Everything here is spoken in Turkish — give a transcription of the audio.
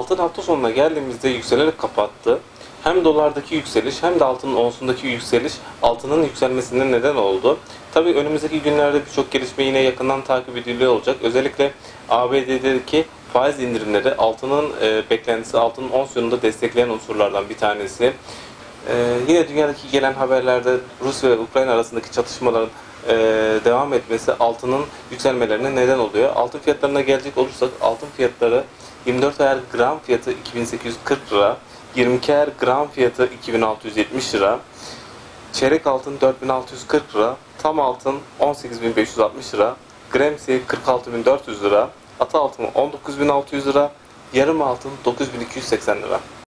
Altın hafta sonuna geldiğimizde yükselerek kapattı. Hem dolardaki yükseliş hem de altının onsundaki yükseliş altının yükselmesine neden oldu. Tabii önümüzdeki günlerde birçok gelişme yine yakından takip ediliyor olacak. Özellikle ABD'deki faiz indirimleri altının beklentisi, altının ons yönünde destekleyen unsurlardan bir tanesi. Yine dünyadaki gelen haberlerde Rusya ve Ukrayna arasındaki çatışmaların devam etmesi altının yükselmelerine neden oluyor. Altın fiyatlarına gelecek olursak altın fiyatları 24 ayar gram fiyatı 2840 lira, 22 ayar gram fiyatı 2670 lira, çeyrek altın 4640 lira, tam altın 18560 lira, gremsi 46400 lira, atı altın 19600 lira, yarım altın 9280 lira.